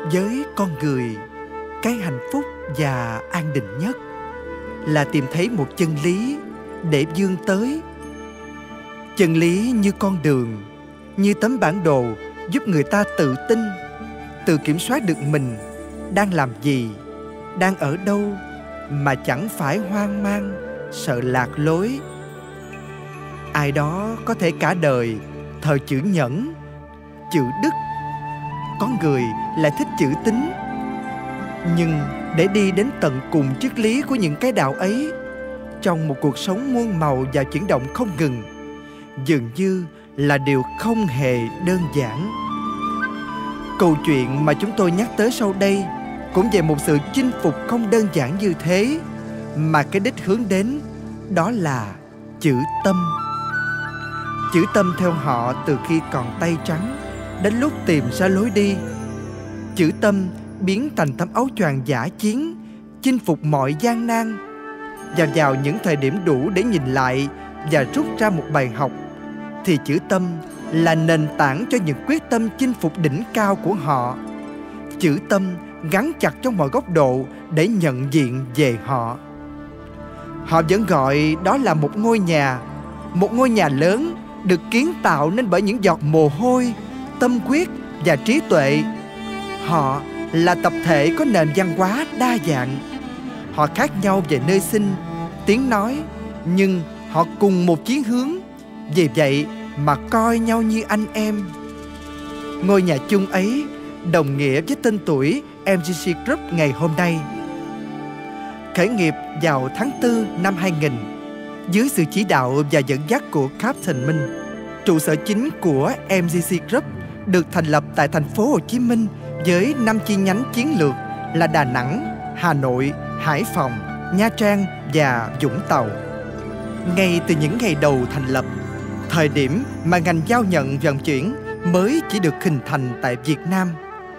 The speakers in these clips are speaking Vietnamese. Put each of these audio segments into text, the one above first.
Với con người, cái hạnh phúc và an định nhất là tìm thấy một chân lý để vươn tới. Chân lý như con đường, như tấm bản đồ giúp người ta tự tin, tự kiểm soát được mình đang làm gì, đang ở đâu, mà chẳng phải hoang mang, sợ lạc lối. Ai đó có thể cả đời thờ chữ nhẫn, chữ đức. Có người lại thích chữ tín. Nhưng để đi đến tận cùng triết lý của những cái đạo ấy, trong một cuộc sống muôn màu và chuyển động không ngừng, dường như là điều không hề đơn giản. Câu chuyện mà chúng tôi nhắc tới sau đây cũng về một sự chinh phục không đơn giản như thế, mà cái đích hướng đến đó là chữ tâm. Chữ tâm theo họ từ khi còn tay trắng đến lúc tìm ra lối đi. Chữ tâm biến thành tấm áo choàng dã chiến, chinh phục mọi gian nan. Và vào những thời điểm đủ để nhìn lại và rút ra một bài học, thì chữ tâm là nền tảng cho những quyết tâm chinh phục đỉnh cao của họ. Chữ tâm gắn chặt trong mọi góc độ để nhận diện về họ. Họ vẫn gọi đó là một ngôi nhà lớn được kiến tạo nên bởi những giọt mồ hôi, tâm huyết và trí tuệ. Họ là tập thể có nền văn hóa đa dạng. Họ khác nhau về nơi sinh, tiếng nói, nhưng họ cùng một chí hướng. Vì vậy mà coi nhau như anh em. Ngôi nhà chung ấy đồng nghĩa với tên tuổi MGC Group ngày hôm nay. Khởi nghiệp vào tháng 4 năm 2000 dưới sự chỉ đạo và dẫn dắt của Captain Minh. Trụ sở chính của MGC Group được thành lập tại thành phố Hồ Chí Minh với 5 chi nhánh chiến lược là Đà Nẵng, Hà Nội, Hải Phòng, Nha Trang và Vũng Tàu. Ngay từ những ngày đầu thành lập, thời điểm mà ngành giao nhận vận chuyển mới chỉ được hình thành tại Việt Nam,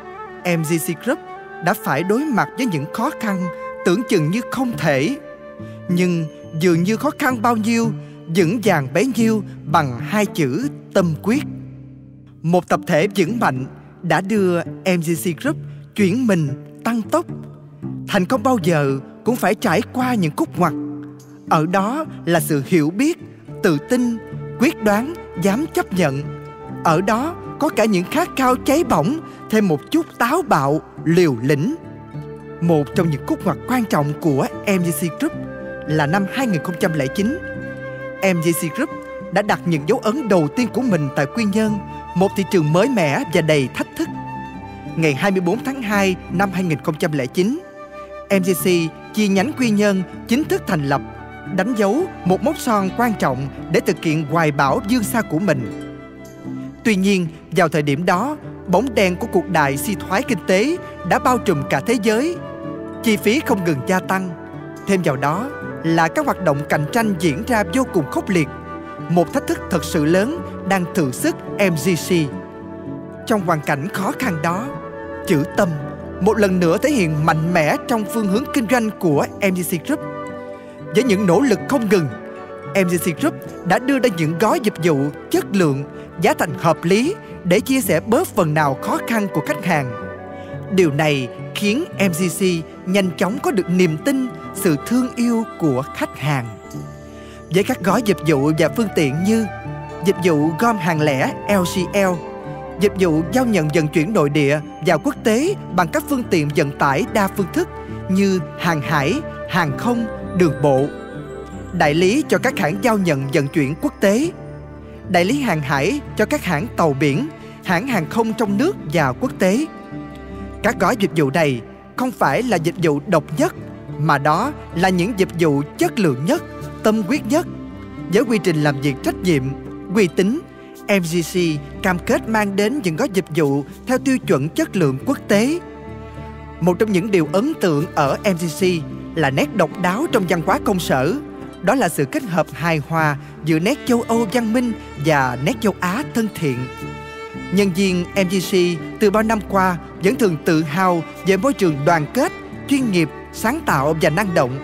MGC Group đã phải đối mặt với những khó khăn tưởng chừng như không thể. Nhưng dường như khó khăn bao nhiêu, vững vàng bấy nhiêu bằng hai chữ tâm quyết. Một tập thể vững mạnh đã đưa MGC Group chuyển mình tăng tốc. Thành công bao giờ cũng phải trải qua những khúc ngoặt. Ở đó là sự hiểu biết, tự tin, quyết đoán, dám chấp nhận. Ở đó có cả những khát khao cháy bỏng, thêm một chút táo bạo, liều lĩnh. Một trong những khúc ngoặt quan trọng của MGC Group là năm 2009. MGC Group đã đặt những dấu ấn đầu tiên của mình tại Quy Nhơn, một thị trường mới mẻ và đầy thách thức. Ngày 24 tháng 2 năm 2009, MGC chi nhánh Quy Nhơn chính thức thành lập, đánh dấu một mốc son quan trọng để thực hiện hoài bão vươn xa của mình. Tuy nhiên, vào thời điểm đó, bóng đèn của cuộc đại suy thoái kinh tế đã bao trùm cả thế giới. Chi phí không ngừng gia tăng. Thêm vào đó là các hoạt động cạnh tranh diễn ra vô cùng khốc liệt. Một thách thức thật sự lớn đang thử sức MGC. Trong hoàn cảnh khó khăn đó, chữ tâm một lần nữa thể hiện mạnh mẽ trong phương hướng kinh doanh của MGC Group. Với những nỗ lực không ngừng, MGC Group đã đưa ra những gói dịch vụ chất lượng, giá thành hợp lý để chia sẻ bớt phần nào khó khăn của khách hàng. Điều này khiến MGC nhanh chóng có được niềm tin, sự thương yêu của khách hàng. Với các gói dịch vụ và phương tiện như dịch vụ gom hàng lẻ LCL, dịch vụ giao nhận vận chuyển nội địa và quốc tế bằng các phương tiện vận tải đa phương thức như hàng hải, hàng không, đường bộ, đại lý cho các hãng giao nhận vận chuyển quốc tế, đại lý hàng hải cho các hãng tàu biển, hãng hàng không trong nước và quốc tế. Các gói dịch vụ này không phải là dịch vụ độc nhất, mà đó là những dịch vụ chất lượng nhất, tâm huyết nhất. Với quy trình làm việc trách nhiệm, uy tín, MGC cam kết mang đến những gói dịch vụ theo tiêu chuẩn chất lượng quốc tế. Một trong những điều ấn tượng ở MGC là nét độc đáo trong văn hóa công sở. Đó là sự kết hợp hài hòa giữa nét châu Âu văn minh và nét châu Á thân thiện. Nhân viên MGC từ bao năm qua vẫn thường tự hào về môi trường đoàn kết, chuyên nghiệp, sáng tạo và năng động.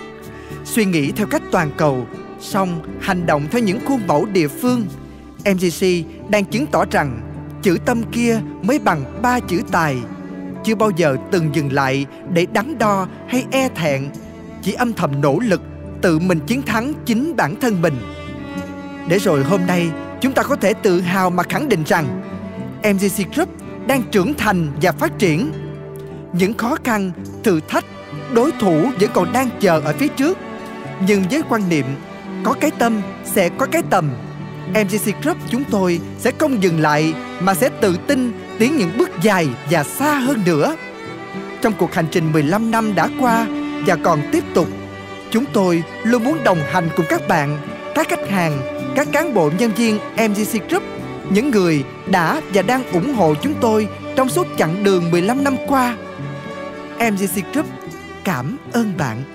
Suy nghĩ theo cách toàn cầu, song hành động theo những khuôn mẫu địa phương, MGC đang chứng tỏ rằng chữ tâm kia mới bằng 3 chữ tài. chưa bao giờ từng dừng lại để đắn đo hay e thẹn, chỉ âm thầm nỗ lực tự mình chiến thắng chính bản thân mình. Để rồi hôm nay chúng ta có thể tự hào mà khẳng định rằng MGC Group đang trưởng thành và phát triển. Những khó khăn, thử thách, đối thủ vẫn còn đang chờ ở phía trước. Nhưng với quan niệm có cái tâm sẽ có cái tầm, MGC Group chúng tôi sẽ không dừng lại mà sẽ tự tin tiến những bước dài và xa hơn nữa. Trong cuộc hành trình 15 năm đã qua và còn tiếp tục, chúng tôi luôn muốn đồng hành cùng các bạn, các khách hàng, các cán bộ nhân viên MGC Group, những người đã và đang ủng hộ chúng tôi trong suốt chặng đường 15 năm qua. MGC Group cảm ơn bạn.